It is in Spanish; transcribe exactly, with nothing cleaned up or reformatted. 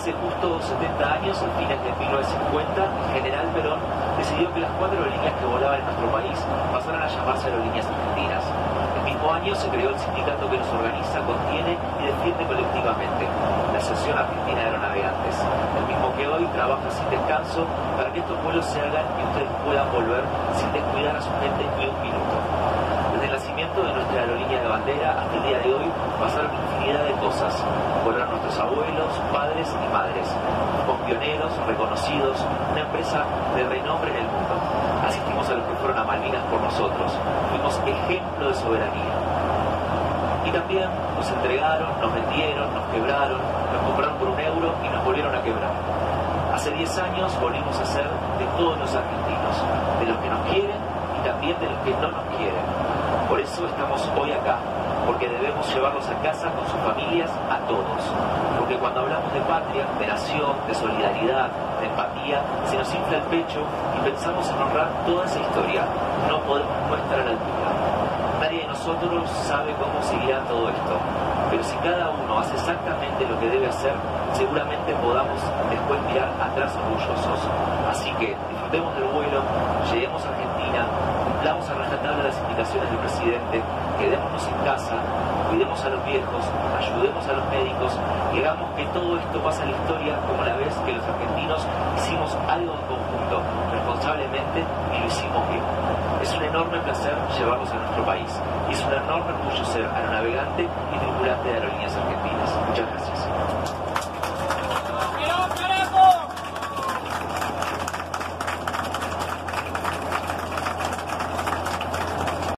Hace justo setenta años, a fines de mil novecientos cincuenta, el general Perón decidió que las cuatro aerolíneas que volaban en nuestro país pasaran a llamarse Aerolíneas Argentinas. El mismo año se creó el sindicato que nos organiza, contiene y defiende colectivamente, la Asociación Argentina de Aeronavegantes, el mismo que hoy trabaja sin descanso para que estos vuelos se hagan y ustedes puedan volver sin descuidar a su gente ni un minuto. Desde el nacimiento de nuestra aerolínea de bandera hasta el día de hoy pasaron infinidad de cosas. Volaron nuestros abuelos, padres y madres. Fuimos pioneros, reconocidos, una empresa de renombre en el mundo. Asistimos a los que fueron a Malvinas por nosotros. Fuimos ejemplo de soberanía. Y también nos entregaron, nos vendieron, nos quebraron, nos compraron por un euro y nos volvieron a quebrar. Hace diez años volvimos a ser de todos los argentinos, de los que nos quieren y también de los que no nos quieren. Por eso estamos hoy acá, porque debemos llevarlos a casa con sus familias a todos. Porque cuando hablamos de patria, de nación, de solidaridad, de empatía, se nos infla el pecho y pensamos en honrar toda esa historia. No podemos no estar a la altura. Nadie de nosotros sabe cómo seguirá todo esto, pero si cada uno hace exactamente lo que debe hacer, seguramente podamos después mirar atrás orgullosos. Así que disfrutemos del vuelo, lleguemos a Argentina, cumplamos a rajatabla las indicaciones del presidente, quedémonos en casa, cuidemos a los viejos, ayudemos a los médicos y hagamos que todo esto pase a la historia como la vez que los argentinos hicimos algo en conjunto, responsablemente, y lo hicimos bien. Es un enorme placer llevarlos a nuestro país y es un enorme orgullo ser aeronavegante y tripulante de Aerolíneas Argentinas. Muchas gracias.